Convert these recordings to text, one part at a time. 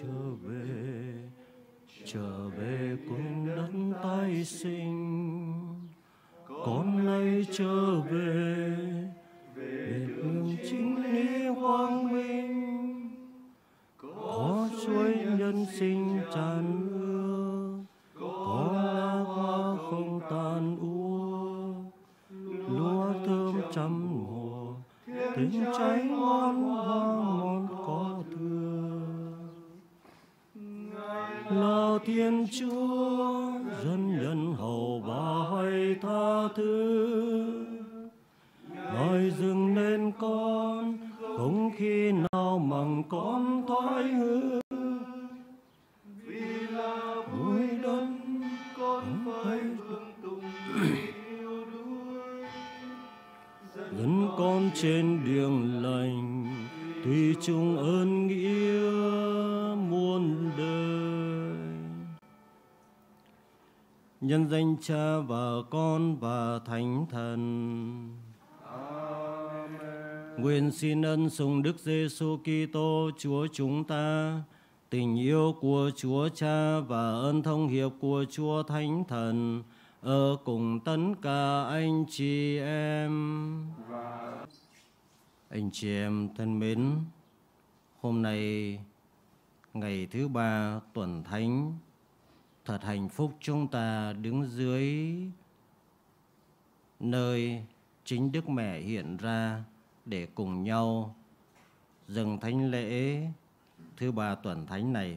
trở về cùng đất tái sinh. Con nay trở về đường chính lý quang minh, có suối nhân sinh tràn mưa, có lá hoa không tàn úa, lúa thơm trăm mùa, tiếng trái ngon hoa ngon có thừa. Là Thiên Chúa dân nhân hậu và hay tha thứ, Ngài dừng lên con không khi nào mằng con thoái hư. Vì là bụi đất con phải vâng tùng yêu đuổi, dẫn con trên đường lành tùy chung ơn nghĩa muôn đời. Nhân danh Cha và Con và Thánh Thần. Amen. Nguyện xin ân sủng Đức Giêsu Kitô Chúa chúng ta, tình yêu của Chúa Cha và ơn thông hiệp của Chúa Thánh Thần ở cùng tất cả anh chị em. Anh chị em thân mến, hôm nay ngày thứ ba tuần thánh, thật hạnh phúc chúng ta đứng dưới nơi chính Đức Mẹ hiện ra để cùng nhau dâng thánh lễ thứ ba tuần thánh này.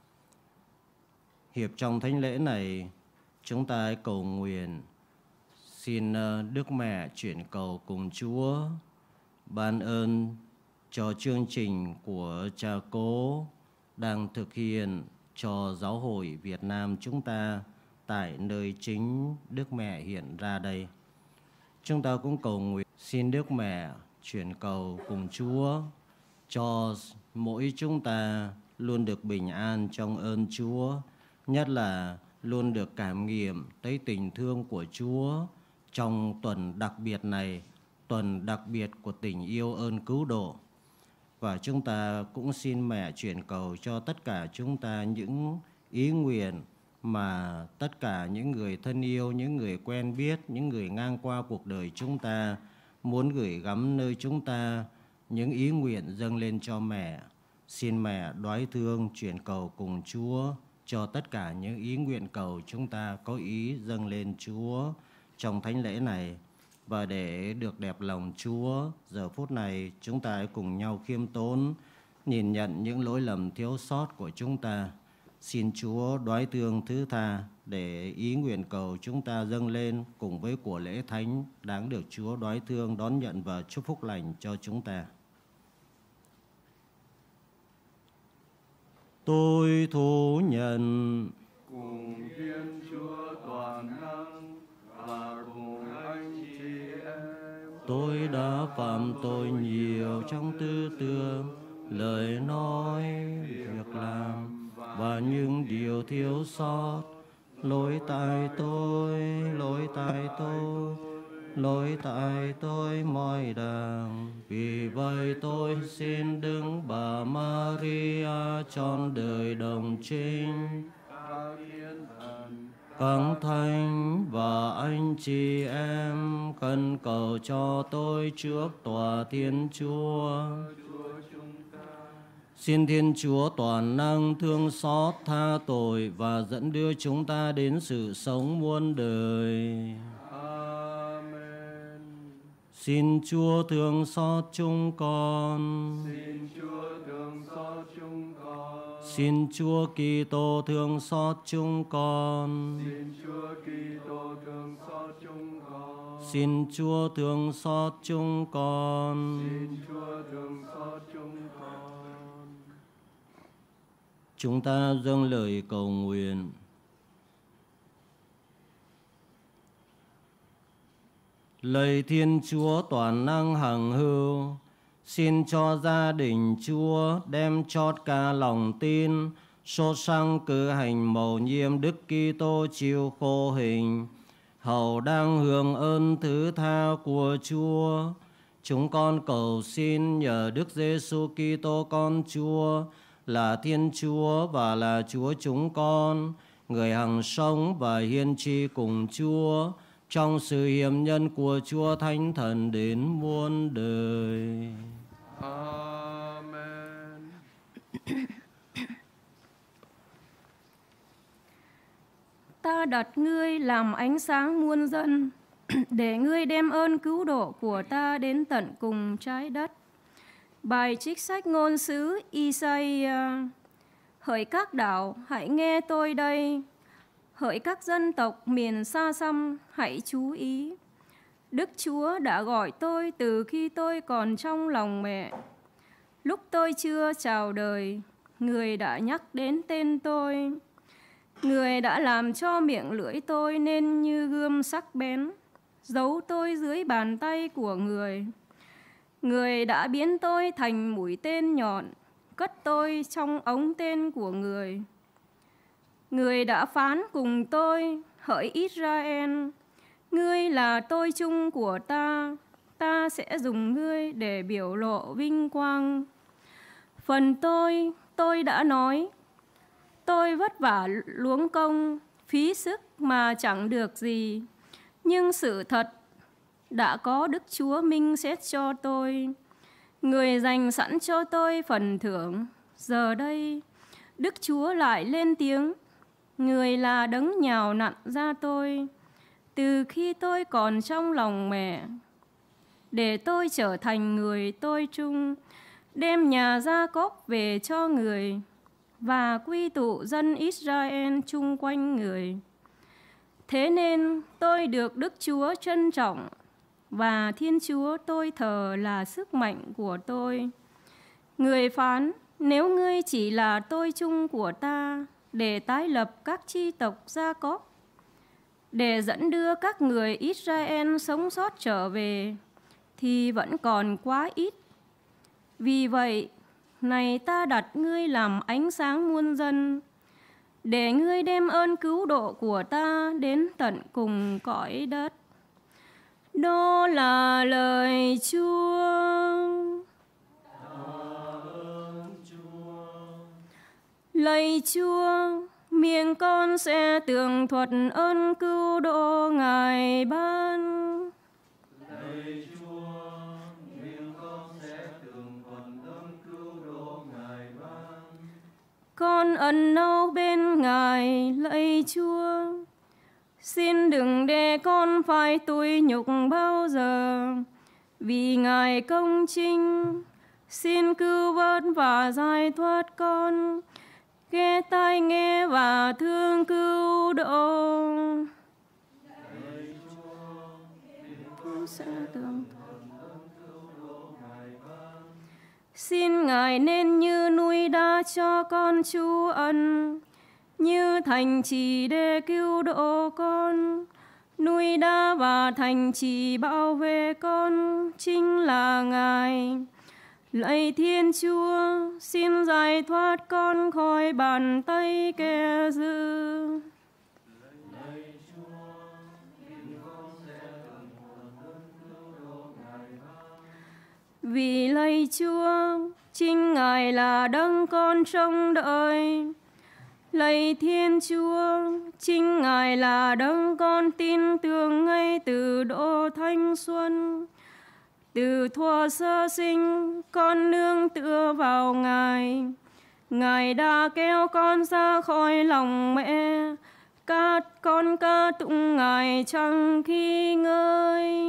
Hiệp trong thánh lễ này, chúng ta hãy cầu nguyện xin Đức Mẹ chuyển cầu cùng Chúa ban ơn cho chương trình của Cha Cố đang thực hiện cho Giáo hội Việt Nam chúng ta tại nơi chính Đức Mẹ hiện ra đây. Chúng ta cũng cầu nguyện xin Đức Mẹ chuyển cầu cùng Chúa cho mỗi chúng ta luôn được bình an trong ơn Chúa, nhất là luôn được cảm nghiệm tới tình thương của Chúa trong tuần đặc biệt này, tuần đặc biệt của tình yêu ơn cứu độ. Và chúng ta cũng xin Mẹ chuyển cầu cho tất cả chúng ta những ý nguyện mà tất cả những người thân yêu, những người quen biết, những người ngang qua cuộc đời chúng ta muốn gửi gắm nơi chúng ta, những ý nguyện dâng lên cho Mẹ. Xin Mẹ đoái thương chuyển cầu cùng Chúa cho tất cả những ý nguyện cầu chúng ta có ý dâng lên Chúa trong thánh lễ này. Và để được đẹp lòng Chúa, giờ phút này chúng ta hãy cùng nhau khiêm tốn, nhìn nhận những lỗi lầm thiếu sót của chúng ta. Xin Chúa đoái thương thứ tha để ý nguyện cầu chúng ta dâng lên cùng với của lễ thánh đáng được Chúa đoái thương đón nhận và chúc phúc lành cho chúng ta. Tôi thú nhận cùng Thiên Chúa toàn năng và cùng anh chị em, tôi đã phạm tội nhiều trong tư tưởng, lời nói, việc làm và những điều thiếu sót. Lỗi tại tôi, lỗi tại tôi, lỗi tại tôi mọi đàng. Vì vậy tôi xin Đức Bà Maria trọn đời đồng trinh, các thiên thần, các thánh và anh chị em khẩn cầu cho tôi trước tòa Thiên Chúa. Chúa chúng ta. Xin Thiên Chúa toàn năng thương xót tha tội và dẫn đưa chúng ta đến sự sống muôn đời. Amen. Xin Chúa thương xót chúng con. Xin Chúa thương xót chúng con. Xin Chúa Kitô thương xót chúng con. Xin Chúa Kitô thương xót chúng con. Xin Chúa thương xót chúng con. Xin Chúa thương xót chúng con. Chúng ta dâng lời cầu nguyện. Lạy Thiên Chúa toàn năng hằng hữu, xin cho gia đình Chúa đem chót cả lòng tin, sốt sắng cử hành mầu nhiệm Đức Kitô chịu khổ hình, hầu đang hưởng ơn thứ tha của Chúa. Chúng con cầu xin nhờ Đức Giêsu Kitô con Chúa là Thiên Chúa và là Chúa chúng con, người hằng sống và hiên tri cùng Chúa, trong sự hiệp nhân của Chúa Thánh Thần đến muôn đời. Amen. Ta đặt ngươi làm ánh sáng muôn dân, để ngươi đem ơn cứu độ của ta đến tận cùng trái đất. Bài trích sách ngôn sứ Isaiah. Hỡi các đảo, hãy nghe tôi đây. Hỡi các dân tộc miền xa xăm, hãy chú ý. Đức Chúa đã gọi tôi từ khi tôi còn trong lòng mẹ. Lúc tôi chưa chào đời, Người đã nhắc đến tên tôi. Người đã làm cho miệng lưỡi tôi nên như gươm sắc bén, giấu tôi dưới bàn tay của Người. Người đã biến tôi thành mũi tên nhọn, cất tôi trong ống tên của Người. Người đã phán cùng tôi, hỡi Israel, ngươi là tôi chung của ta sẽ dùng ngươi để biểu lộ vinh quang. Phần tôi đã nói, tôi vất vả luống công, phí sức mà chẳng được gì. Nhưng sự thật đã có Đức Chúa minh xét cho tôi. Người dành sẵn cho tôi phần thưởng. Giờ đây, Đức Chúa lại lên tiếng. Người là đấng nhào nặn ra tôi, từ khi tôi còn trong lòng mẹ, để tôi trở thành người tôi trung, đem nhà Gia-cốp về cho Người, và quy tụ dân Israel chung quanh Người. Thế nên tôi được Đức Chúa trân trọng, và Thiên Chúa tôi thờ là sức mạnh của tôi. Người phán, nếu ngươi chỉ là tôi chung của ta, để tái lập các chi tộc Gia-cốp, để dẫn đưa các người Israel sống sót trở về, thì vẫn còn quá ít. Vì vậy, này ta đặt ngươi làm ánh sáng muôn dân, để ngươi đem ơn cứu độ của ta đến tận cùng cõi đất. Đó là lời Chúa. Lạy Chúa, miệng con sẽ tường thuật ơn cứu độ Ngài ban. Lạy Chúa, miệng con sẽ tường thuật ơn cứu độ Ngài ban. Con ẩn náu bên Ngài, lạy Chúa. Xin đừng để con phải tủi nhục bao giờ, vì Ngài công chính. Xin cứu vớt và giải thoát con, ghé tai nghe và thương cứu độ. Xin Ngài nên như núi đá cho con trú ẩn, như thành trì để cứu độ con. Núi đá và thành trì bảo vệ con chính là Ngài. Lạy Thiên Chúa, xin giải thoát con khỏi bàn tay kẻ dữ. Vì lạy Chúa, chính Ngài là đấng con trông đợi. Lạy Thiên Chúa, chính Ngài là đấng con tin tưởng ngay từ độ thanh xuân. Từ thuở sơ sinh, con nương tựa vào Ngài. Ngài đã kéo con ra khỏi lòng mẹ, con ca tụng Ngài chẳng khi ngơi.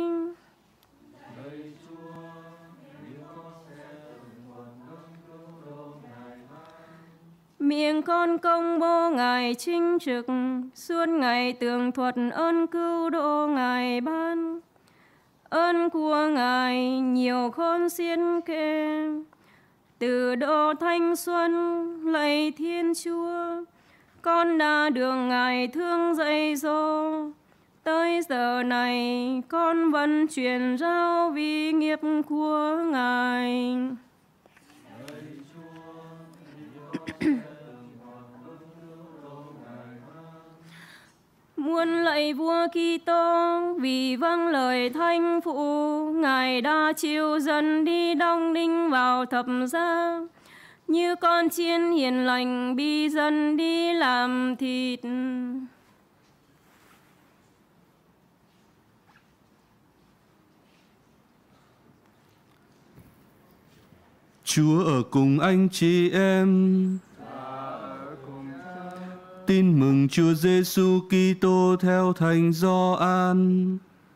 Miệng con công bố Ngài chính trực, suốt ngày tường thuật ơn cứu độ Ngài ban. Ơn của Ngài nhiều khôn xiên kể, từ độ thanh xuân, lạy Thiên Chúa, con đã được Ngài thương dạy dỗ. Tới giờ này, con vẫn truyền rao vì nghiệp của Ngài. Muôn lạy vua Kitô, vì vâng lời thánh phụ, Ngài đã chịu dần đi đóng đinh vào thập giá. như con chiên hiền lành bi dân đi làm thịt. Chúa ở cùng anh chị em. Tin mừng Chúa Giêsu Kitô theo Thánh Gioan.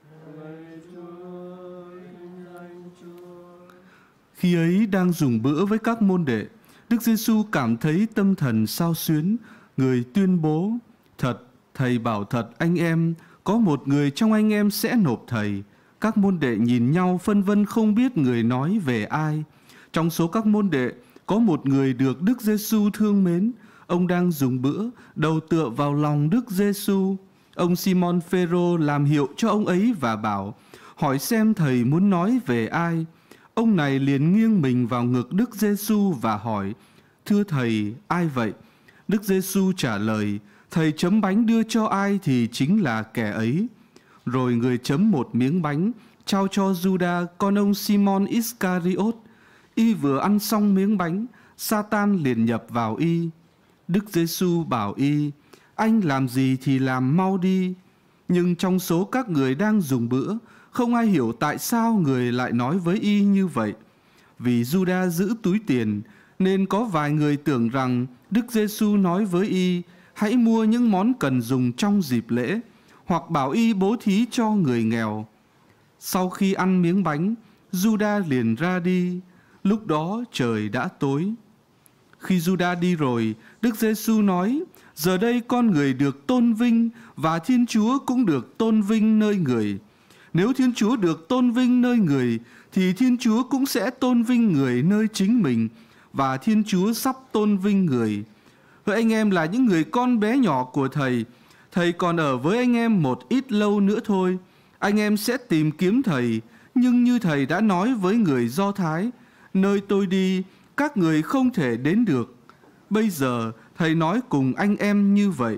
Khi ấy đang dùng bữa với các môn đệ, Đức Giêsu cảm thấy tâm thần xao xuyến, người tuyên bố: Thật, thầy bảo thật anh em, có một người trong anh em sẽ nộp thầy. Các môn đệ nhìn nhau phân vân không biết người nói về ai. Trong số các môn đệ, có một người được Đức Giêsu thương mến. Ông đang dùng bữa, đầu tựa vào lòng Đức Giêsu. Ông Simon Phêrô làm hiệu cho ông ấy và bảo: hỏi xem thầy muốn nói về ai. Ông này liền nghiêng mình vào ngực Đức Giêsu và hỏi: thưa thầy, ai vậy? Đức Giêsu trả lời: thầy chấm bánh đưa cho ai thì chính là kẻ ấy. Rồi người chấm một miếng bánh, trao cho Giuđa con ông Simon Iscariot. Y vừa ăn xong miếng bánh, Satan liền nhập vào y. Đức Giêsu bảo y: anh làm gì thì làm mau đi. Nhưng trong số các người đang dùng bữa, không ai hiểu tại sao người lại nói với y như vậy. Vì Giuđa giữ túi tiền, nên có vài người tưởng rằng Đức Giêsu nói với y: hãy mua những món cần dùng trong dịp lễ, hoặc bảo y bố thí cho người nghèo. Sau khi ăn miếng bánh, Giuđa liền ra đi. Lúc đó trời đã tối. Khi Giuđa đi rồi, Đức Giêsu nói: giờ đây con người được tôn vinh và Thiên Chúa cũng được tôn vinh nơi người. Nếu Thiên Chúa được tôn vinh nơi người, thì Thiên Chúa cũng sẽ tôn vinh người nơi chính mình, và Thiên Chúa sắp tôn vinh người. Hỡi anh em là những người con bé nhỏ của Thầy, Thầy còn ở với anh em một ít lâu nữa thôi. Anh em sẽ tìm kiếm Thầy, nhưng như Thầy đã nói với người Do Thái: nơi tôi đi, các người không thể đến được. Bây giờ Thầy nói cùng anh em như vậy.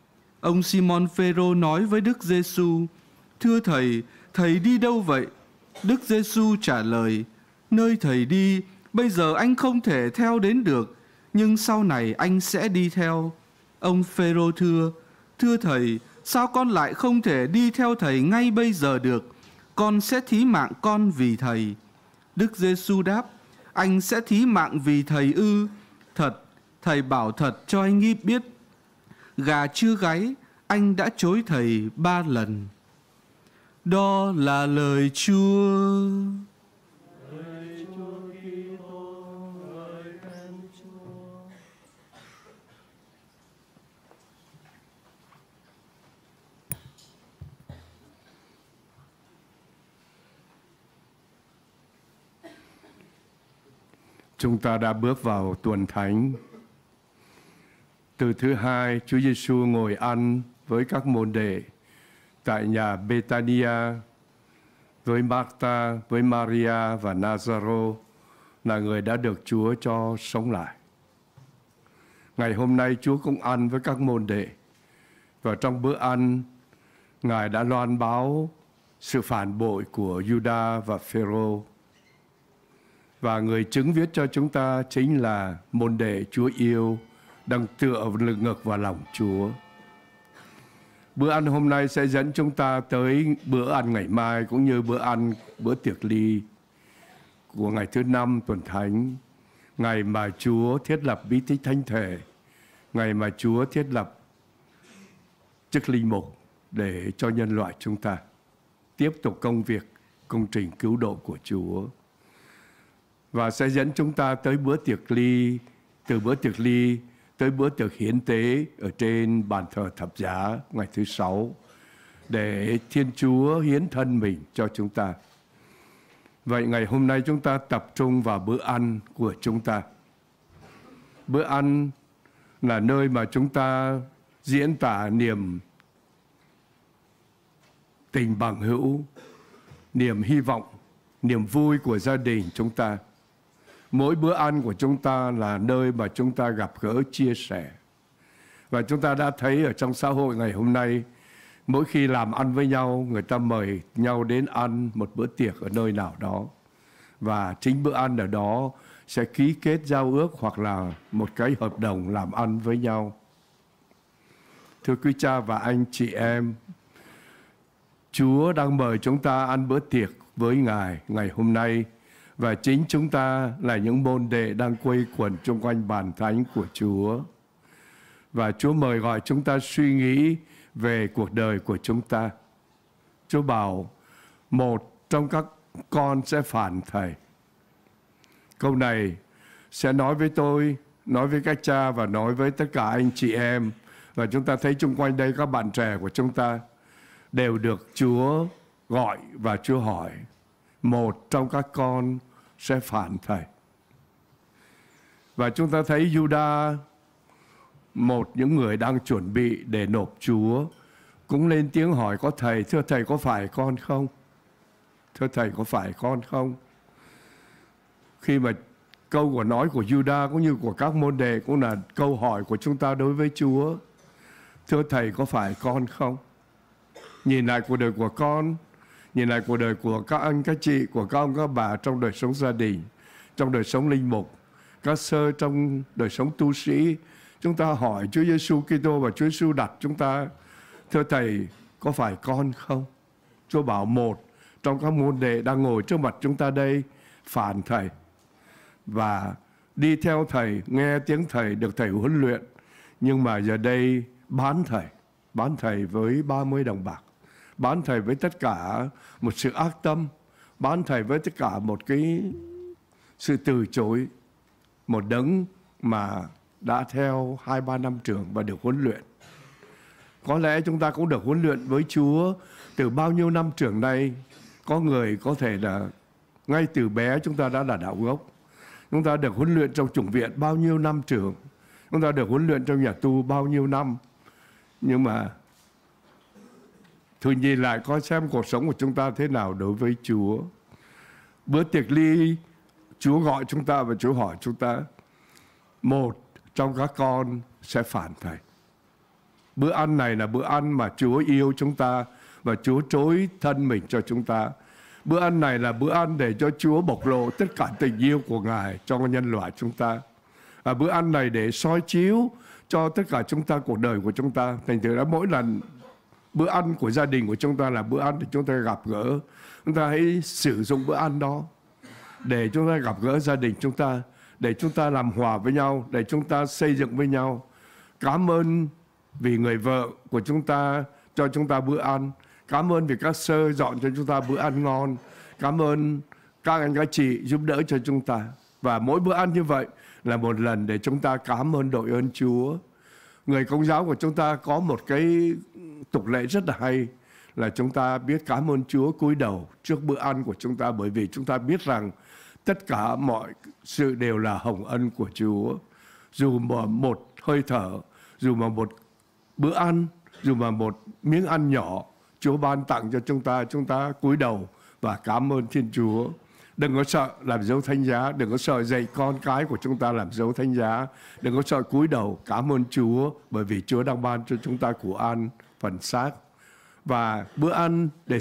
Ông Simon Phêrô nói với Đức Giêsu: thưa Thầy, Thầy đi đâu vậy? Đức Giêsu trả lời: nơi Thầy đi, bây giờ anh không thể theo đến được, nhưng sau này anh sẽ đi theo. Ông Phêrô thưa Thầy, sao con lại không thể đi theo Thầy ngay bây giờ được? Con sẽ thí mạng con vì Thầy. Đức Giêsu đáp: anh sẽ thí mạng vì Thầy ư? Thật, Thầy bảo thật cho anh ý biết, gà chưa gáy, anh đã chối Thầy 3 lần. Đó là lời Chúa. Chúng ta đã bước vào tuần thánh. Từ thứ Hai, Chúa Giêsu ngồi ăn với các môn đệ tại nhà Bethania với Martha, với Maria và Nazaro, là người đã được Chúa cho sống lại. Ngày hôm nay Chúa cũng ăn với các môn đệ, và trong bữa ăn, Ngài đã loan báo sự phản bội của Giuđa và Phêrô. Và người chứng viết cho chúng ta chính là môn đệ Chúa yêu, đang tựa ngực vào lòng Chúa. Bữa ăn hôm nay sẽ dẫn chúng ta tới bữa ăn ngày mai, cũng như bữa tiệc ly của ngày thứ 5 tuần thánh, ngày mà Chúa thiết lập bí tích thánh thể, ngày mà Chúa thiết lập chức linh mục để cho nhân loại chúng ta tiếp tục công trình cứu độ của Chúa. Và sẽ dẫn chúng ta tới bữa tiệc ly, từ bữa tiệc ly tới bữa tiệc hiến tế ở trên bàn thờ thập giá ngày thứ 6, để Thiên Chúa hiến thân mình cho chúng ta. Vậy ngày hôm nay chúng ta tập trung vào bữa ăn của chúng ta. Bữa ăn là nơi mà chúng ta diễn tả niềm tình bằng hữu, niềm hy vọng, niềm vui của gia đình chúng ta. Mỗi bữa ăn của chúng ta là nơi mà chúng ta gặp gỡ, chia sẻ. Và chúng ta đã thấy ở trong xã hội ngày hôm nay, mỗi khi làm ăn với nhau, người ta mời nhau đến ăn một bữa tiệc ở nơi nào đó. Và chính bữa ăn ở đó sẽ ký kết giao ước hoặc là một cái hợp đồng làm ăn với nhau. Thưa quý cha và anh chị em, Chúa đang mời chúng ta ăn bữa tiệc với Ngài ngày hôm nay, và chính chúng ta là những môn đệ đang quây quần chung quanh bàn thánh của Chúa. Và Chúa mời gọi chúng ta suy nghĩ về cuộc đời của chúng ta. Chúa bảo một trong các con sẽ phản thầy. Câu này sẽ nói với tôi, nói với các cha và nói với tất cả anh chị em. Và chúng ta thấy chung quanh đây các bạn trẻ của chúng ta đều được Chúa gọi và Chúa hỏi. Một trong các con sẽ phản thầy. Và chúng ta thấy Juda, một những người đang chuẩn bị để nộp Chúa, cũng lên tiếng hỏi có thầy, thưa thầy có phải con không? Thưa thầy có phải con không? Khi mà câu của nói của Juda cũng như của các môn đệ cũng là câu hỏi của chúng ta đối với Chúa. Thưa thầy có phải con không? Nhìn lại cuộc đời của con, nhìn lại cuộc đời của các anh, các chị, của các ông, các bà trong đời sống gia đình, trong đời sống linh mục, các sơ trong đời sống tu sĩ. Chúng ta hỏi Chúa Giêsu Kitô và Chúa Giêsu đặt chúng ta, thưa thầy có phải con không? Chúa bảo một trong các môn đệ đang ngồi trước mặt chúng ta đây phản thầy và đi theo thầy, nghe tiếng thầy, được thầy huấn luyện, nhưng mà giờ đây bán thầy với 30 đồng bạc, bán thầy với tất cả một sự ác tâm, bán thầy với tất cả một cái sự từ chối, một đấng mà đã theo 2-3 năm trường và được huấn luyện. Có lẽ chúng ta cũng được huấn luyện với Chúa từ bao nhiêu năm trường nay. Có người có thể là ngay từ bé chúng ta đã là đạo gốc. Chúng ta được huấn luyện trong chủng viện bao nhiêu năm trường. Chúng ta được huấn luyện trong nhà tu bao nhiêu năm. Nhưng mà thử nhìn lại coi xem cuộc sống của chúng ta thế nào đối với Chúa. Bữa tiệc ly, Chúa gọi chúng ta và Chúa hỏi chúng ta, một trong các con sẽ phản thầy. Bữa ăn này là bữa ăn mà Chúa yêu chúng ta và Chúa trối thân mình cho chúng ta. Bữa ăn này là bữa ăn để cho Chúa bộc lộ tất cả tình yêu của Ngài cho nhân loại chúng ta. Bữa ăn này để soi chiếu cho tất cả chúng ta, cuộc đời của chúng ta. Thành thử ra mỗi lần bữa ăn của gia đình của chúng ta là bữa ăn để chúng ta gặp gỡ. Chúng ta hãy sử dụng bữa ăn đó để chúng ta gặp gỡ gia đình chúng ta, để chúng ta làm hòa với nhau, để chúng ta xây dựng với nhau. Cảm ơn vì người vợ của chúng ta cho chúng ta bữa ăn. Cảm ơn vì các sơ dọn cho chúng ta bữa ăn ngon. Cảm ơn các anh các chị giúp đỡ cho chúng ta. Và mỗi bữa ăn như vậy là một lần để chúng ta cảm ơn đội ơn Chúa. Người Công giáo của chúng ta có một cái tục lệ rất là hay là chúng ta biết cảm ơn Chúa cúi đầu trước bữa ăn của chúng ta, bởi vì chúng ta biết rằng tất cả mọi sự đều là hồng ân của Chúa. Dù mà một hơi thở, dù mà một bữa ăn, dù mà một miếng ăn nhỏ Chúa ban tặng cho chúng ta cúi đầu và cảm ơn Thiên Chúa. Đừng có sợ làm dấu thánh giá, đừng có sợ dạy con cái của chúng ta làm dấu thánh giá, đừng có sợ cúi đầu cảm ơn Chúa, bởi vì Chúa đang ban cho chúng ta của ăn, phần xác. Và bữa ăn để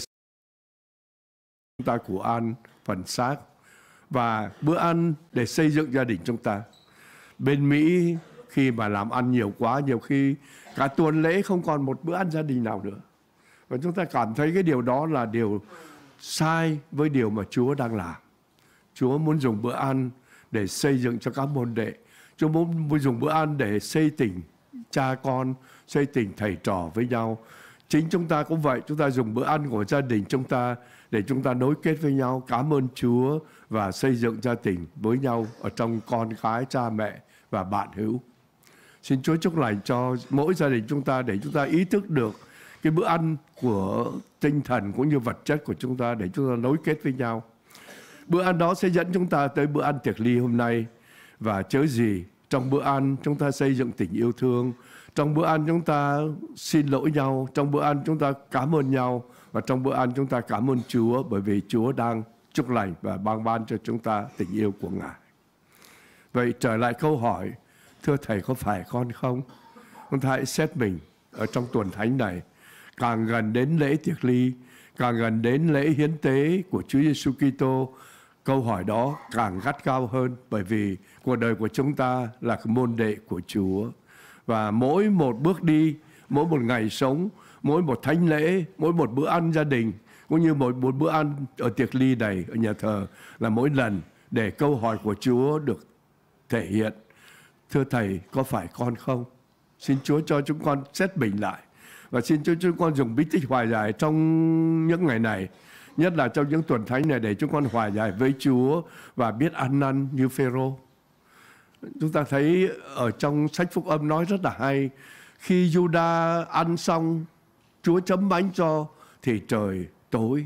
chúng ta của ăn, phần xác. Và bữa ăn để xây dựng gia đình chúng ta. Bên Mỹ khi mà làm ăn nhiều quá, nhiều khi cả tuần lễ không còn một bữa ăn gia đình nào nữa. Và chúng ta cảm thấy cái điều đó là điều sai với điều mà Chúa đang làm. Chúa muốn dùng bữa ăn để xây dựng cho các môn đệ. Chúa muốn dùng bữa ăn để xây tình cha con, xây tình thầy trò với nhau. Chính chúng ta cũng vậy, chúng ta dùng bữa ăn của gia đình chúng ta để chúng ta nối kết với nhau, cảm ơn Chúa và xây dựng gia đình với nhau ở trong con cái, cha mẹ và bạn hữu. Xin Chúa chúc lành cho mỗi gia đình chúng ta để chúng ta ý thức được cái bữa ăn của tinh thần cũng như vật chất của chúng ta để chúng ta nối kết với nhau. Bữa ăn đó sẽ dẫn chúng ta tới bữa ăn tiệc ly hôm nay. Và chớ gì, trong bữa ăn chúng ta xây dựng tình yêu thương. Trong bữa ăn chúng ta xin lỗi nhau. Trong bữa ăn chúng ta cảm ơn nhau. Và trong bữa ăn chúng ta cảm ơn Chúa, bởi vì Chúa đang chúc lành và ban cho chúng ta tình yêu của Ngài. Vậy trở lại câu hỏi, thưa Thầy có phải con không? Chúng ta hãy xét mình ở trong tuần thánh này. Càng gần đến lễ tiệc ly, càng gần đến lễ hiến tế của Chúa Giêsu Kitô, câu hỏi đó càng gắt gao hơn, bởi vì cuộc đời của chúng ta là cái môn đệ của Chúa. Và mỗi một bước đi, mỗi một ngày sống, mỗi một thánh lễ, mỗi một bữa ăn gia đình, cũng như một bữa ăn ở tiệc ly này ở nhà thờ, là mỗi lần để câu hỏi của Chúa được thể hiện. Thưa Thầy, có phải con không? Xin Chúa cho chúng con xét mình lại. Và xin Chúa chúng con dùng bí tích hòa giải trong những ngày này, nhất là trong những tuần thánh này, để chúng con hòa giải với Chúa và biết ăn năn như Phêrô. Chúng ta thấy ở trong sách Phúc Âm nói rất là hay. Khi Giuđa ăn xong, Chúa chấm bánh cho, thì trời tối.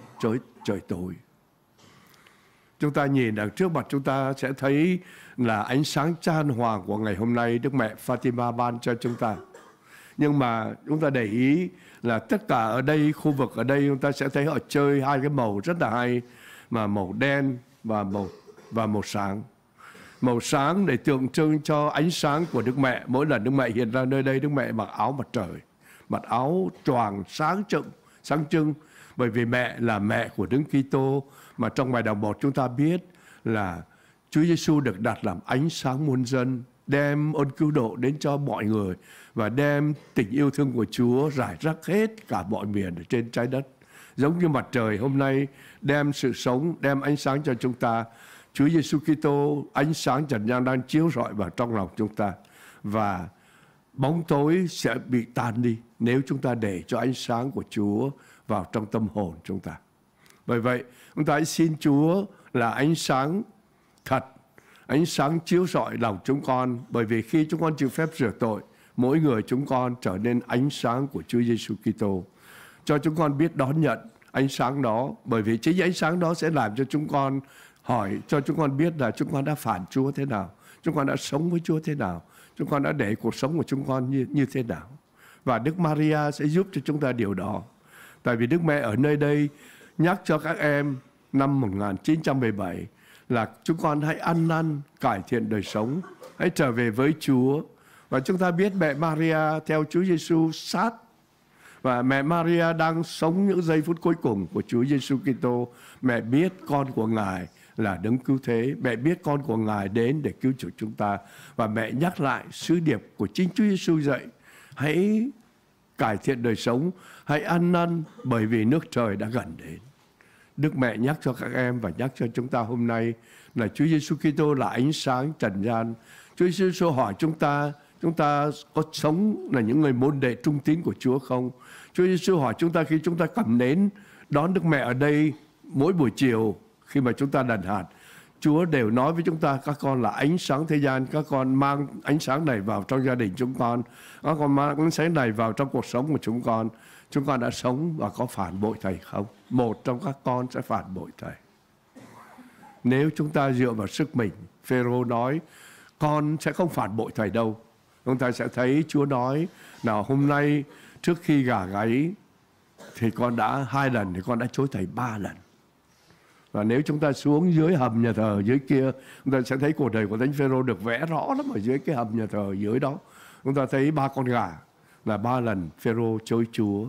Chúng ta nhìn đằng trước mặt chúng ta sẽ thấy là ánh sáng chan hòa của ngày hôm nay Đức Mẹ Fatima ban cho chúng ta. Nhưng mà chúng ta để ý là tất cả ở đây, khu vực ở đây, chúng ta sẽ thấy họ chơi hai cái màu rất là hay, mà màu đen và màu sáng. Màu sáng để tượng trưng cho ánh sáng của Đức Mẹ. Mỗi lần Đức Mẹ hiện ra nơi đây, Đức Mẹ mặc áo mặt trời, mặc áo choàng sáng trưng, bởi vì mẹ là mẹ của Đấng Kitô. Mà trong bài đọc 1 chúng ta biết là Chúa Giêsu được đặt làm ánh sáng muôn dân, đem ơn cứu độ đến cho mọi người và đem tình yêu thương của Chúa rải rác hết cả mọi miền ở trên trái đất. Giống như mặt trời hôm nay đem sự sống, đem ánh sáng cho chúng ta, Chúa Giêsu Kitô ánh sáng trần gian đang chiếu rọi vào trong lòng chúng ta, và bóng tối sẽ bị tan đi nếu chúng ta để cho ánh sáng của Chúa vào trong tâm hồn chúng ta. Bởi vậy, chúng ta hãy xin Chúa là ánh sáng thật, ánh sáng chiếu rọi lòng chúng con. Bởi vì khi chúng con chịu phép rửa tội, mỗi người chúng con trở nên ánh sáng của Chúa Giêsu Kitô. Cho chúng con biết đón nhận ánh sáng đó, bởi vì chính ánh sáng đó sẽ làm cho chúng con hỏi, cho chúng con biết là chúng con đã phản Chúa thế nào, chúng con đã sống với Chúa thế nào, chúng con đã để cuộc sống của chúng con như thế nào. Và Đức Maria sẽ giúp cho chúng ta điều đó. Tại vì Đức Mẹ ở nơi đây nhắc cho các em năm 1917 là chúng con hãy ăn năn, cải thiện đời sống, hãy trở về với Chúa. Và chúng ta biết mẹ Maria theo Chúa Giêsu sát, và mẹ Maria đang sống những giây phút cuối cùng của Chúa Giêsu Kitô. Mẹ biết con của Ngài là Đấng Cứu Thế, mẹ biết con của Ngài đến để cứu chuộc chúng ta, và mẹ nhắc lại sứ điệp của chính Chúa Giêsu dạy: hãy cải thiện đời sống, hãy ăn năn, bởi vì nước trời đã gần đến. Đức Mẹ nhắc cho các em và nhắc cho chúng ta hôm nay là Chúa Giêsu Kitô là ánh sáng trần gian. Chúa Giêsu hỏi chúng ta có sống là những người môn đệ trung tín của Chúa không? Chúa Giêsu hỏi chúng ta khi chúng ta cầm nến đón Đức Mẹ ở đây mỗi buổi chiều khi mà chúng ta đàn hạt, Chúa đều nói với chúng ta: các con là ánh sáng thế gian, các con mang ánh sáng này vào trong gia đình chúng con, các con mang ánh sáng này vào trong cuộc sống của chúng con. Chúng con đã sống và có phản bội Thầy không? Một trong các con sẽ phản bội Thầy. Nếu chúng ta dựa vào sức mình, Phêrô nói con sẽ không phản bội Thầy đâu. Chúng ta sẽ thấy Chúa nói: nào hôm nay trước khi gà gáy thì con đã 2 lần, thì con đã chối Thầy 3 lần. Và nếu chúng ta xuống dưới hầm nhà thờ dưới kia, chúng ta sẽ thấy cuộc đời của Thánh Phêrô được vẽ rõ lắm ở dưới cái hầm nhà thờ dưới đó. Chúng ta thấy 3 con gà là 3 lần Phêrô chối Chúa.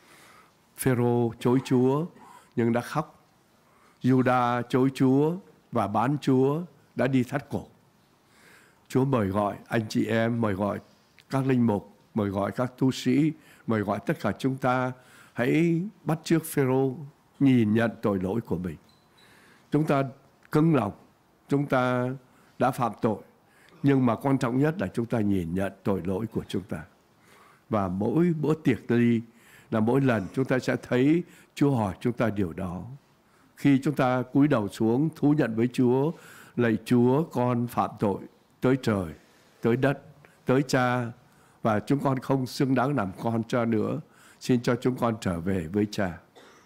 Phêrô chối Chúa nhưng đã khóc. Giuđa chối Chúa và bán Chúa, đã đi thắt cổ. Chúa mời gọi anh chị em, mời gọi các linh mục, mời gọi các tu sĩ, mời gọi tất cả chúng ta hãy bắt chước Phêrô, nhìn nhận tội lỗi của mình. Chúng ta cứng lòng, chúng ta đã phạm tội, nhưng mà quan trọng nhất là chúng ta nhìn nhận tội lỗi của chúng ta. Và mỗi bữa tiệc ly là mỗi lần chúng ta sẽ thấy Chúa hỏi chúng ta điều đó. Khi chúng ta cúi đầu xuống thú nhận với Chúa: lạy Chúa, con phạm tội tới trời, tới đất, tới Cha, và chúng con không xứng đáng làm con Cha nữa. Xin cho chúng con trở về với Cha.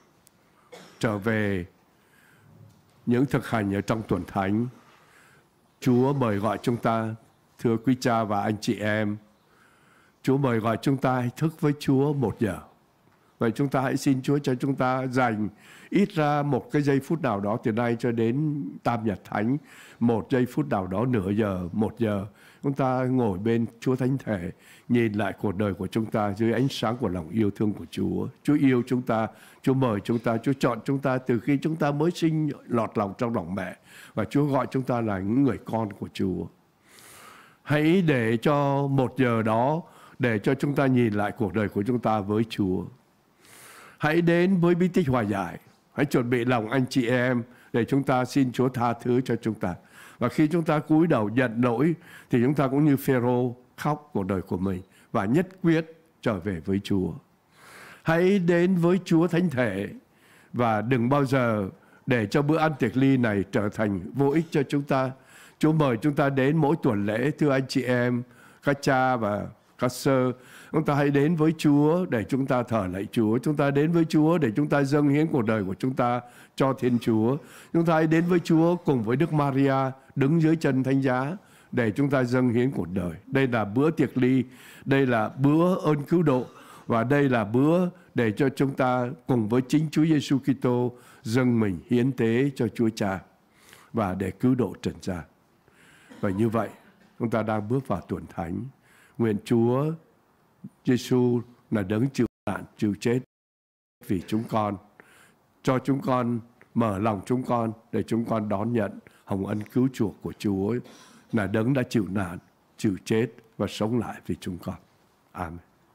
Trở về những thực hành ở trong tuần thánh. Chúa mời gọi chúng ta, thưa quý cha và anh chị em, Chúa mời gọi chúng ta hãy thức với Chúa 1 giờ. Vậy chúng ta hãy xin Chúa cho chúng ta dành ít ra một cái giây phút nào đó từ nay cho đến Tam Nhật Thánh, một giây phút nào đó, nửa giờ, 1 giờ, chúng ta ngồi bên Chúa Thánh Thể, nhìn lại cuộc đời của chúng ta dưới ánh sáng của lòng yêu thương của Chúa. Chúa yêu chúng ta, Chúa mời chúng ta, Chúa chọn chúng ta từ khi chúng ta mới sinh lọt lòng trong lòng mẹ, và Chúa gọi chúng ta là những người con của Chúa. Hãy để cho 1 giờ đó để cho chúng ta nhìn lại cuộc đời của chúng ta với Chúa. Hãy đến với bí tích hòa giải. Hãy chuẩn bị lòng anh chị em để chúng ta xin Chúa tha thứ cho chúng ta. Và khi chúng ta cúi đầu nhận lỗi thì chúng ta cũng như Phêrô khóc cuộc đời của mình và nhất quyết trở về với Chúa. Hãy đến với Chúa Thánh Thể và đừng bao giờ để cho bữa ăn tiệc ly này trở thành vô ích cho chúng ta. Chúa mời chúng ta đến mỗi tuần lễ, thưa anh chị em, các cha và các sơ. Chúng ta hãy đến với Chúa để chúng ta thờ lạy Chúa. Chúng ta đến với Chúa để chúng ta dâng hiến cuộc đời của chúng ta cho Thiên Chúa. Chúng ta hãy đến với Chúa cùng với Đức Maria đứng dưới chân thánh giá để chúng ta dâng hiến cuộc đời. Đây là bữa tiệc ly, đây là bữa ơn cứu độ, và đây là bữa để cho chúng ta cùng với chính Chúa Giêsu Kitô dâng mình hiến tế cho Chúa Cha và để cứu độ trần gian. Và như vậy, chúng ta đang bước vào tuần thánh. Nguyện Chúa Giêsu là đấng chịu nạn, chịu chết vì chúng con, cho chúng con, mở lòng chúng con để chúng con đón nhận hồng ân cứu chuộc của Chúa, là đấng đã chịu nạn, chịu chết và sống lại vì chúng con. Amen.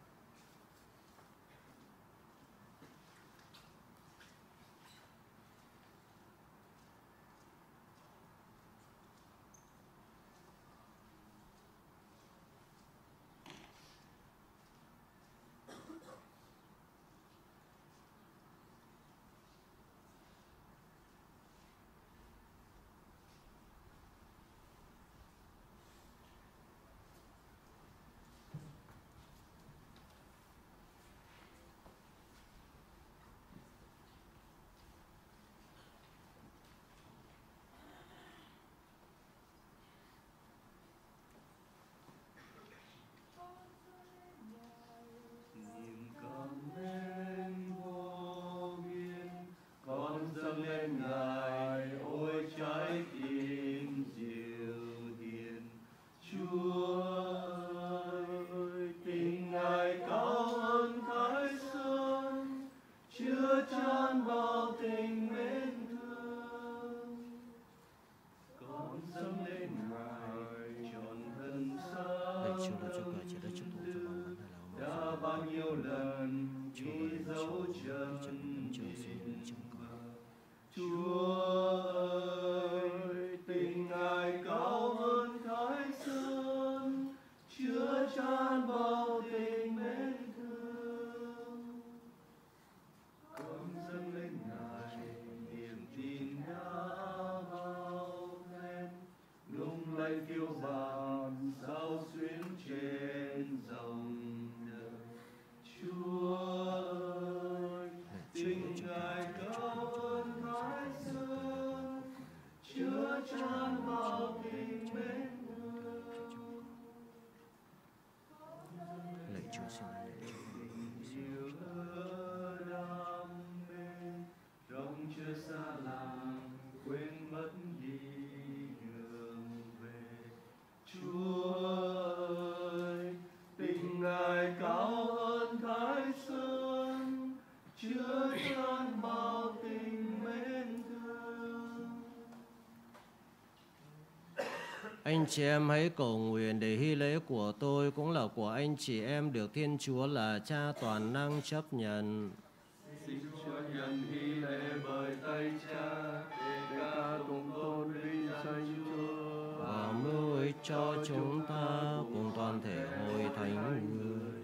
Anh chị em hãy cầu nguyện để hy lễ của tôi cũng là của anh chị em được Thiên Chúa là Cha toàn năng chấp nhận. Xin Chúa nhận hy lễ bởi tay Cha để ca cùng tôn vinh danh Chúa và mưu ích cho chúng ta cùng toàn thể hội thánh người.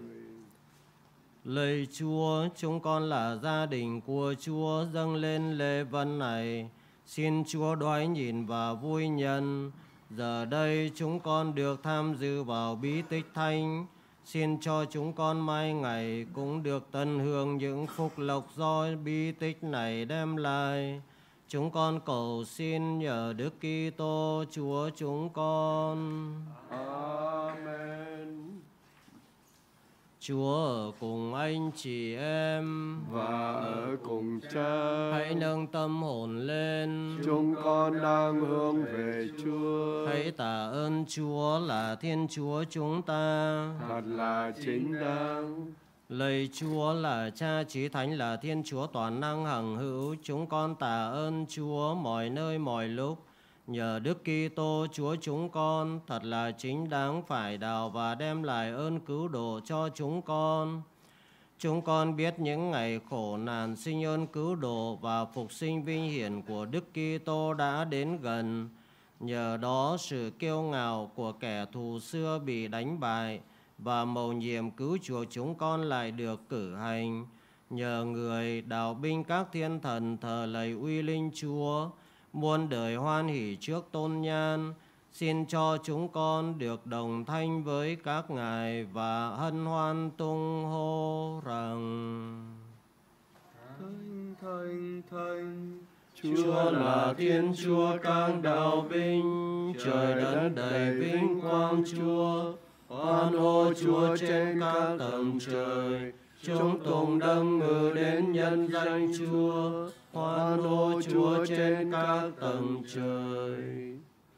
Lạy Chúa, chúng con là gia đình của Chúa dâng lên lễ vật này. Xin Chúa đoái nhìn và vui nhận. Giờ đây chúng con được tham dự vào bí tích thánh. Xin cho chúng con mai ngày cũng được tận hưởng những phúc lộc do bí tích này đem lại. Chúng con cầu xin nhờ Đức Kitô Chúa chúng con. Amen. Chúa ở cùng anh chị em và ở cùng Cha. hãy nâng tâm hồn lên. Chúng con đang hướng về Chúa. Hãy tạ ơn Chúa là Thiên Chúa chúng ta. Thật là chính đáng. Lạy Chúa là Cha Chí Thánh, là Thiên Chúa toàn năng hằng hữu, chúng con tạ ơn Chúa mọi nơi mọi lúc. Nhờ Đức Kitô Chúa chúng con thật là chính đáng phải đạo và đem lại ơn cứu độ cho chúng con. Chúng con biết những ngày khổ nạn sinh ơn cứu độ và phục sinh vinh hiển của Đức Kitô đã đến gần. Nhờ đó sự kiêu ngạo của kẻ thù xưa bị đánh bại và mầu nhiệm cứu chuộc chúng con lại được cử hành. Nhờ người đạo binh các thiên thần thờ lạy uy linh Chúa, muôn đời hoan hỷ trước tôn nhan. Xin cho chúng con được đồng thanh với các ngài và hân hoan tung hô rằng: Thánh, thánh, thánh, Chúa là Thiên Chúa các đạo binh, trời đất đầy vinh quang Chúa. Hoan hô Chúa trên các tầng trời, chúng tùng đấng ngự đến nhân danh Chúa. Hoan hô Chúa trên các tầng trời.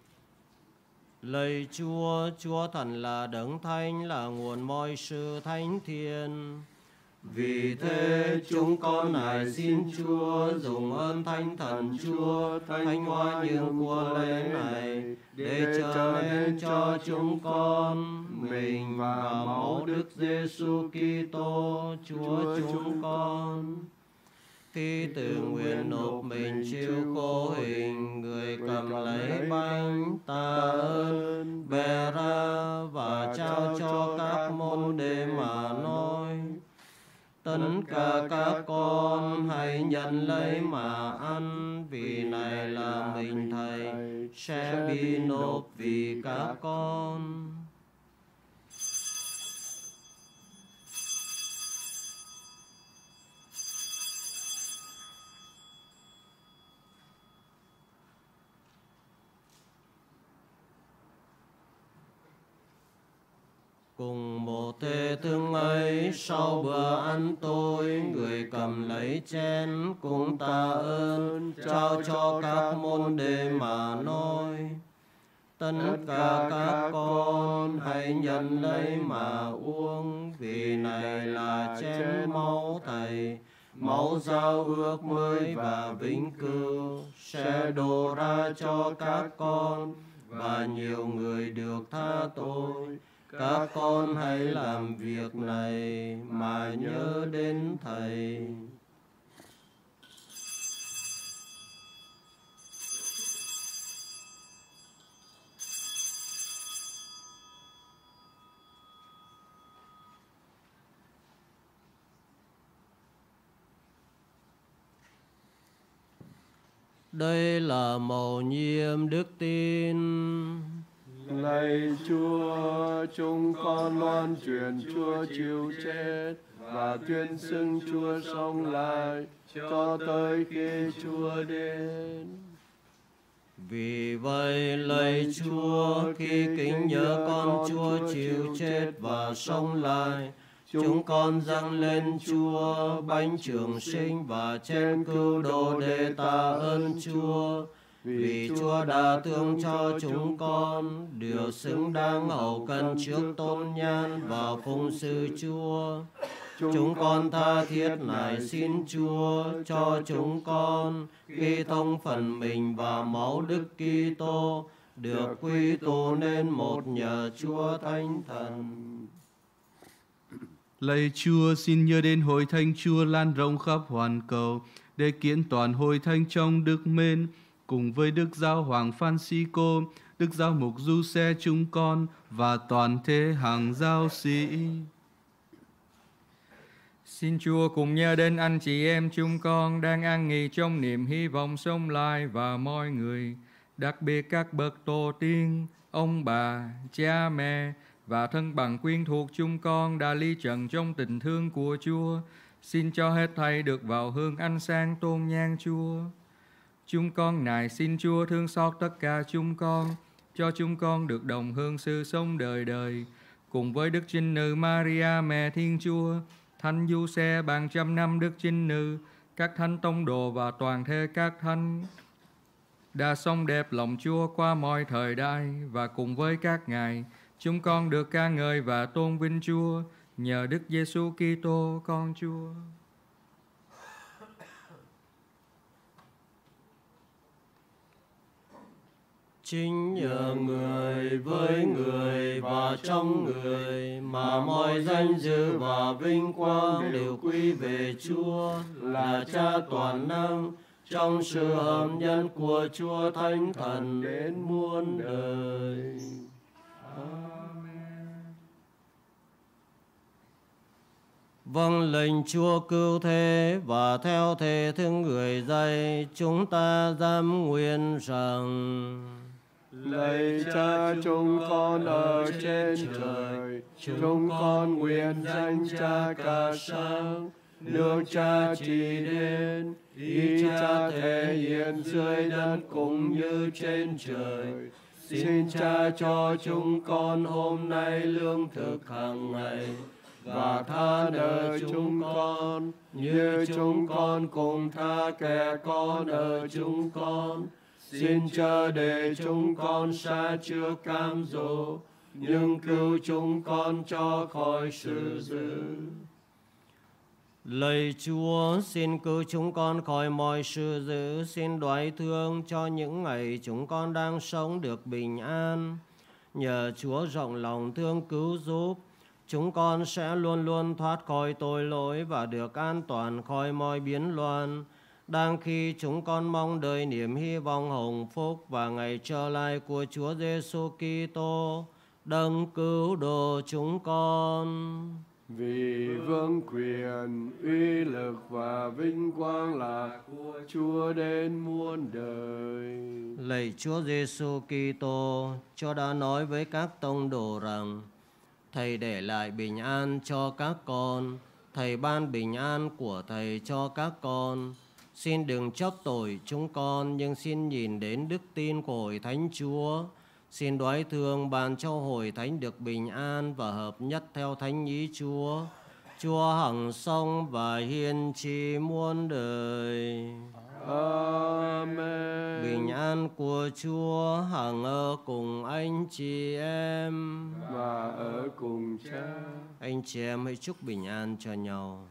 Lạy Chúa, Chúa thần là đấng thánh, là nguồn mọi sự thánh thiện. Vì thế chúng con nài xin Chúa dùng ơn Thánh Thần Chúa thánh hóa nhường của lễ này để trở nên cho chúng con mình và máu Đức Giêsu Kitô Chúa chúng con. Khi tự nguyện nộp mình chịu khổ hình, người cầm lấy bánh tạ ơn, bẻ ra và trao cho các môn đệ mà nói: tất cả các con hãy nhận lấy mà ăn, vì này là mình Thầy sẽ bị nộp vì các con. Cùng một thế thương ấy, sau bữa ăn tối, người cầm lấy chén cũng tạ ơn, trao cho các môn đệ mà nói: tất cả các con hãy nhận lấy mà uống, vì này là chén máu Thầy, máu giao ước mới và vĩnh cửu, sẽ đổ ra cho các con và nhiều người được tha tội. Các con hãy làm việc này mà nhớ đến Thầy. Đây là mầu nhiệm đức tin. Lạy Chúa, chúng con loan truyền Chúa chịu chết và tuyên xưng Chúa sống lại cho tới khi Chúa đến. Vì vậy, lạy Chúa, khi kính nhớ con Chúa chịu chết và sống lại, chúng con dâng lên Chúa bánh trường sinh và chén cứu độ để tạ ơn Chúa. Vì Chúa đã thương cho chúng con, điều xứng đáng hầu cân trước tôn nhan và phụng sự Chúa. Chúng con tha thiết nài xin Chúa cho chúng con ghi thông phần mình và máu Đức Kitô, được quy tụ nên một nhờ Chúa Thánh Thần. Lạy Chúa, xin nhớ đến hội thánh Chúa lan rộng khắp hoàn cầu để kiện toàn hội thánh trong đức mến, cùng với Đức Giáo Hoàng Francisco, Đức Giáo mục Giuse chúng con và toàn thể hàng giáo sĩ. Xin Chúa cùng nhớ đến anh chị em chúng con đang an nghỉ trong niềm hy vọng sống lại và mọi người, đặc biệt các bậc tổ tiên, ông bà, cha mẹ và thân bằng quyến thuộc chúng con đã ly trần trong tình thương của Chúa. Xin cho hết thảy được vào hương ánh sáng tôn nhan Chúa. Chúng con nài xin Chúa thương xót tất cả chúng con, cho chúng con được đồng hưởng sự sống đời đời, cùng với Đức Trinh Nữ Maria mẹ Thiên Chúa, Thánh Giuse ban trăm năm Đức Trinh Nữ, các thánh tông đồ và toàn thể các thánh đã sống đẹp lòng Chúa qua mọi thời đại, và cùng với các ngài chúng con được ca ngợi và tôn vinh Chúa nhờ Đức Giêsu Kitô con Chúa. Chính nhờ người với người và trong người mà mọi danh dự và vinh quang đều quy về Chúa là Cha toàn năng, trong sự hợp nhân của Chúa Thánh Thần đến muôn đời. Vâng lệnh Chúa cứu thế và theo thế thương người dạy, chúng ta dám nguyện rằng: Lạy Cha chúng con ở trên trời, chúng con nguyện danh Cha ca sáng, nước Cha trị đến, ý Cha thể hiện dưới đất cũng như trên trời. Xin Cha cho chúng con hôm nay lương thực hàng ngày, và tha nợ chúng con như chúng con cũng tha kẻ có nợ chúng con. Xin chớ để chúng con sa trước cám dỗ, nhưng cứu chúng con cho khỏi sự dữ. Lạy Chúa, xin cứu chúng con khỏi mọi sự dữ, xin đoái thương cho những ngày chúng con đang sống được bình an. Nhờ Chúa rộng lòng thương cứu giúp, chúng con sẽ luôn luôn thoát khỏi tội lỗi và được an toàn khỏi mọi biến loạn. Đang khi chúng con mong đợi niềm hy vọng hồng phúc và ngày trở lại của Chúa Giêsu Kitô, đấng cứu độ chúng con. Vì vương quyền, uy lực và vinh quang là của Chúa đến muôn đời. Lạy Chúa Giêsu Kitô, Chúa đã nói với các tông đồ rằng: Thầy để lại bình an cho các con, Thầy ban bình an của Thầy cho các con. Xin đừng trách tội chúng con, nhưng xin nhìn đến đức tin của Hội Thánh Chúa. Xin đoái thương ban cho Hội Thánh được bình an và hợp nhất theo thánh ý Chúa. Chúa hằng sống và hiên trị muôn đời. Amen. Bình an của Chúa hằng ở cùng anh chị em và ở cùng Cha. Anh chị em hãy chúc bình an cho nhau.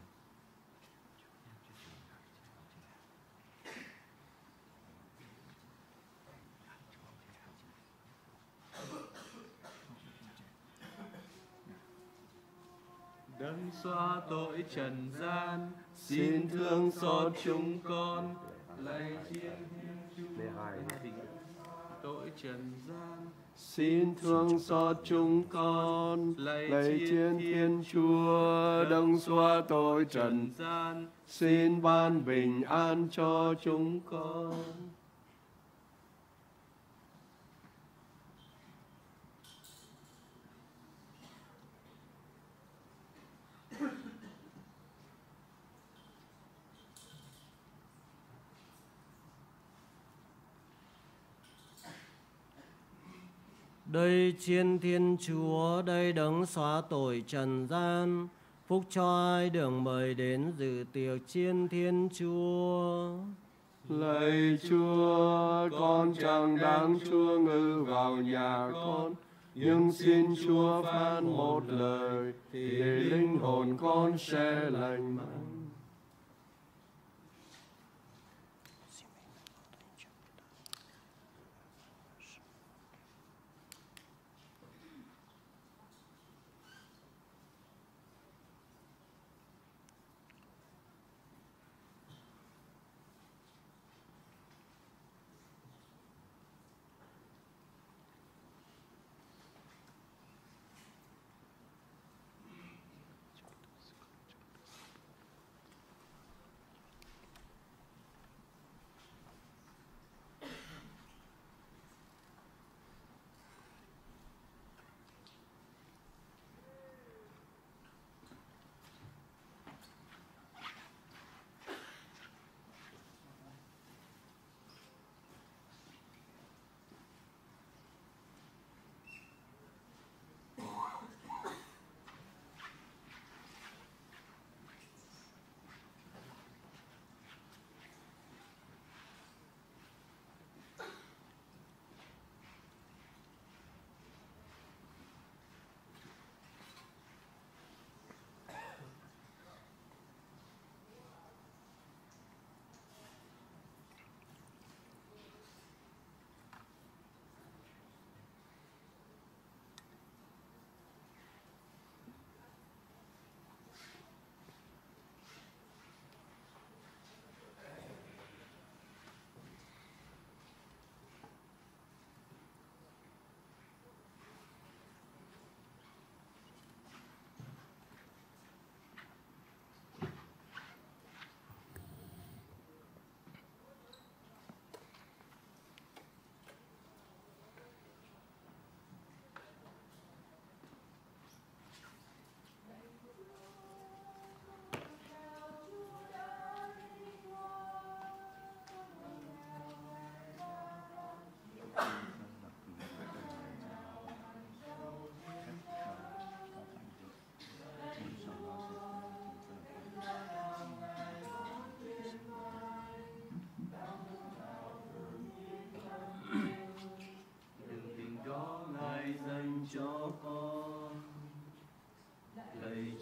Đấng xóa tội trần gian, xin thương xót chúng con. Lạy Thiên Chúa, tội trần gian, xin thương xót chúng con. Lạy Thiên Chúa, đấng xóa tội trần gian, xin ban bình an cho chúng con. Đây chiên Thiên Chúa, đây đấng xóa tội trần gian, phúc cho ai được mời đến dự tiệc chiên Thiên Chúa. Lạy Chúa, con chẳng đáng Chúa ngự vào nhà con, nhưng xin Chúa phán một lời, thì linh hồn con sẽ lành mạnh.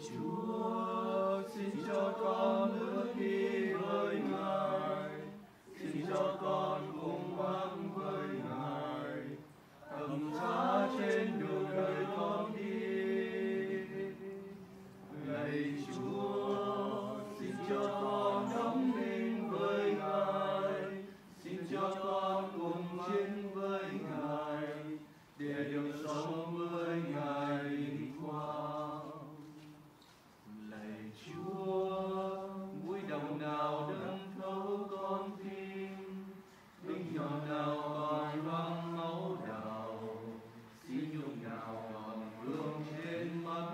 Chúa, xin cho con bước đi với Ngài, xin cho con cùng vắng với Ngài, cầm giá trên đường đời con đi. Lạy Chúa, xin cho con đóng đinh với Ngài, xin cho con cùng chiến với Ngài, để được sống với Ngài vinh quang. Lạy Chúa, mũi đồng nào đâm thấu con tim, đinh nhọn nào còn văng máu đào, xin nhung nào còn vương trên mắt.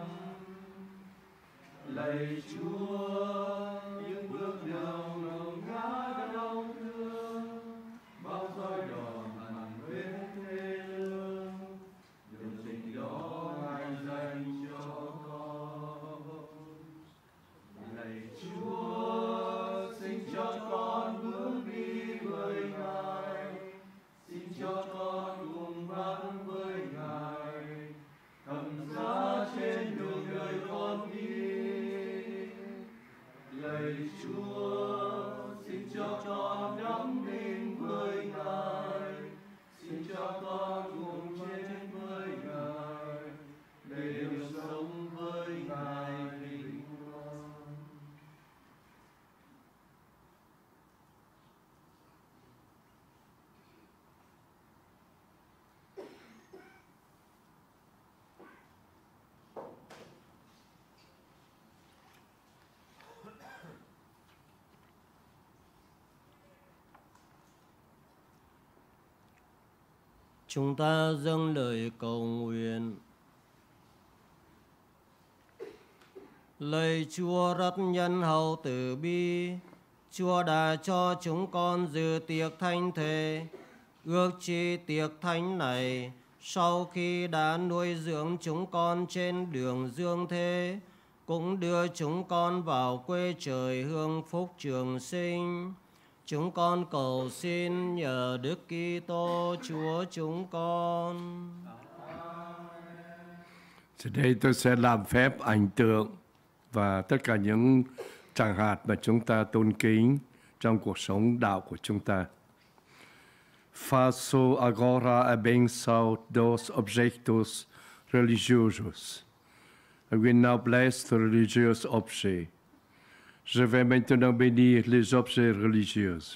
Lạy Chúa, những bước đường ngông ngã đau thương, bao roi đòn hằn vết thê lương, đường tình đó Ngài dành cho con. Lạy Chúa, xin cho con bước đi với Ngài, xin cho con cùng vắng với Ngài, cầm giá trên đường đời con đi. Lạy Chúa, xin cho con đắm đinh với Ngài, xin cho con cùng chết với Ngài, để được sống với Ngài vinh quang. Chúng ta dâng lời cầu nguyện. Lạy Chúa rất nhân hậu từ bi, Chúa đã cho chúng con dự tiệc thánh thể. Ước chi tiệc thánh này, sau khi đã nuôi dưỡng chúng con trên đường dương thế, cũng đưa chúng con vào quê trời hưởng phúc trường sinh. Chúng con cầu xin nhờ Đức Kitô Chúa chúng con. Giờ đây tôi sẽ làm phép ảnh tượng và tất cả những tràng hạt mà chúng ta tôn kính trong cuộc sống đạo của chúng ta. Faço agora a benção dos objetos religiosos. I will now bless the religious object. Je vais maintenant bénir les objets religieux.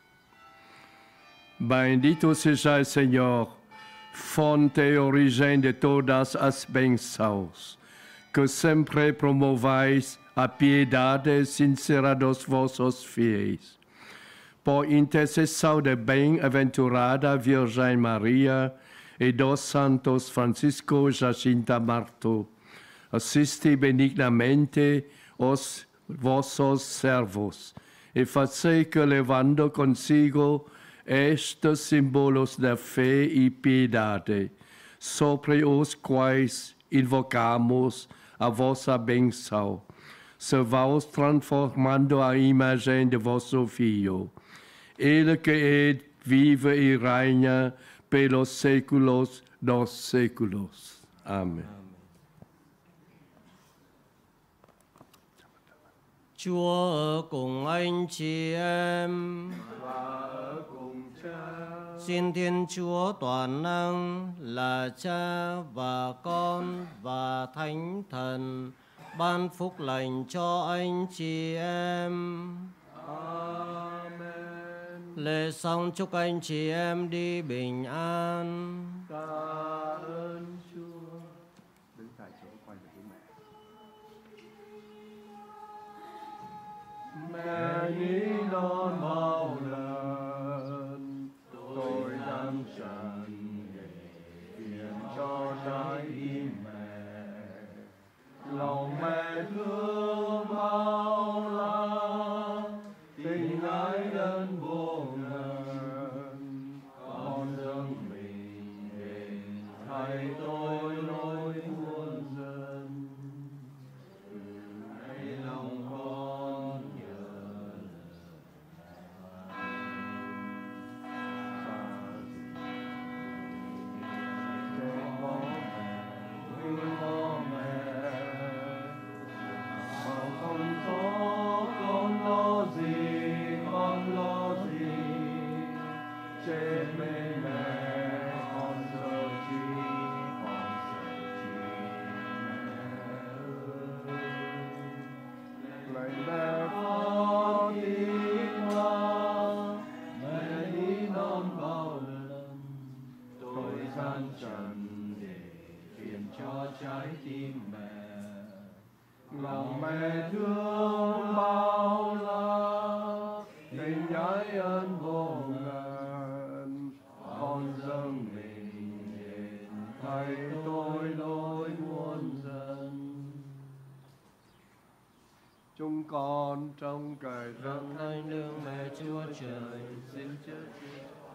Bendito seas, Señor, fonte y origen de todas as bênçãos, que sempre promovais a piedade sincera dos vossos fiéis. Por intercessão da bem-aventurada Virgem Maria e dos santos Francisco Jacinta Marto, assisti benignamente os vossos servos, e fazei que, levando consigo estes símbolos da fé e piedade, sobre os quais invocamos a vossa bênção, se vos transformando à imagem de vosso Filho, Ele que é, vive e reina pelos séculos dos séculos. Amém. Chúa ở cùng anh chị em. Và ở cùng Cha. Xin Thiên Chúa toàn năng là Cha và Con và Thánh Thần ban phúc lành cho anh chị em. Amen. Lễ xong chúc anh chị em đi bình an. Tạ ơn Chúa. Đứng tại chỗ quay về với mẹ. Mẹ nghĩ non bao lần tôi đang tràn phiền cho trái tim mẹ, lòng mẹ thương bao la, tình ái ân vô ngần, con dâng mình để thay tôi lỗi muôn dân. Hãy lòng con nhớ mẹ thương bao la, tình ái ơn vô ngần, con dâng mình đền thay tôi lỗi muôn dân. Chúng con trong cải dâng Thánh lương mẹ Chúa Trời, xin chết